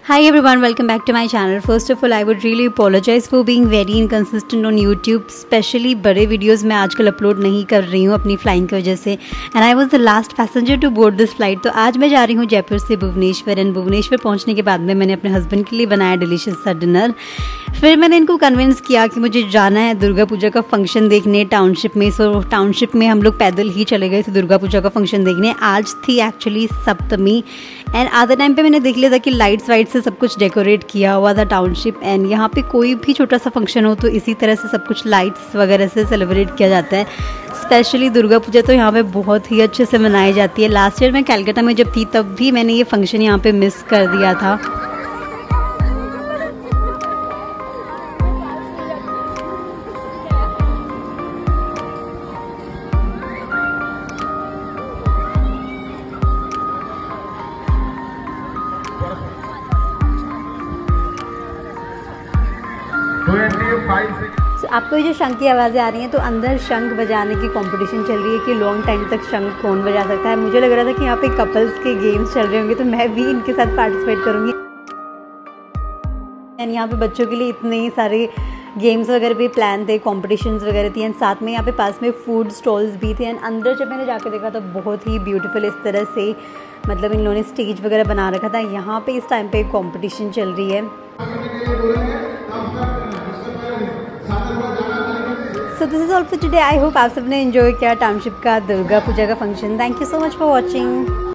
Hi everyone, welcome back to my channel. First of all, I would really apologize for being very inconsistent on YouTube. Specially बड़े videos मैं आजकल upload नहीं कर रही हूँ अपनी फ्लाइंग की वजह से. And I was the last passenger to board this flight. तो आज मैं जा रही हूँ जयपुर से भुवनेश्वर. एंड भुवनेश्वर पहुँचने के बाद में मैंने अपने हस्बैंड के लिए बनाया डिलीशियस सा डिनर. फिर मैंने इनको कन्विंस किया कि मुझे जाना है दुर्गा पूजा का फंक्शन देखने टाउनशिप में. सो टाउनशिप में हम लोग पैदल ही चले गए थे दुर्गा पूजा का फंक्शन देखने. आज थी एक्चुअली सप्तमी. एंड आधे टाइम पे मैंने देख लिया था कि लाइट्स वाइट से सब कुछ डेकोरेट किया हुआ था टाउनशिप. एंड यहाँ पे कोई भी छोटा सा फंक्शन हो तो इसी तरह से सब कुछ लाइट्स वगैरह से सेलिब्रेट किया जाता है. स्पेशली दुर्गा पूजा तो यहाँ पे बहुत ही अच्छे से मनाई जाती है. लास्ट ईयर मैं कलकत्ता में जब थी तब भी मैंने ये फंक्शन यहाँ पे मिस कर दिया था. आपको ये जो शंख की आवाज़ें आ रही हैं तो अंदर शंख बजाने की कंपटीशन चल रही है कि लॉन्ग टाइम तक शंख कौन बजा सकता है. मुझे लग रहा था कि यहाँ पे कपल्स के गेम्स चल रहे होंगे तो मैं भी इनके साथ पार्टिसिपेट करूँगी. एंड यहाँ पे बच्चों के लिए इतने ही सारे गेम्स वगैरह भी प्लान थे, कॉम्पिटिशन्स वगैरह थी. एंड साथ में यहाँ पे पास में फूड स्टॉल्स भी थे. एंड अंदर जब मैंने जाके देखा तो बहुत ही ब्यूटीफुल इस तरह से मतलब इन लोगों ने स्टेज वगैरह बना रखा था. यहाँ पे इस टाइम पे कॉम्पिटिशन चल रही है. So this is all for today. I hope आप सबने एंजॉय किया टाउनशिप का दुर्गा पूजा का function. Thank you so much for watching.